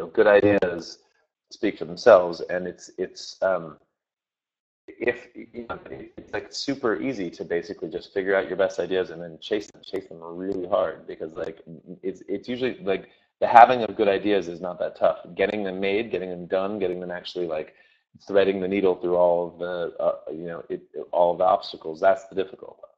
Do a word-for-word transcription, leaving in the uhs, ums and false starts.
good ideas speak for themselves, and it's it's um, if you know, it's like super easy to basically just figure out your best ideas and then chase them, chase them really hard, because like it's it's usually like the having of good ideas is not that tough. Getting them made, getting them done, getting them actually like threading the needle through all of the uh, you know it, all of the obstacles, that's the difficult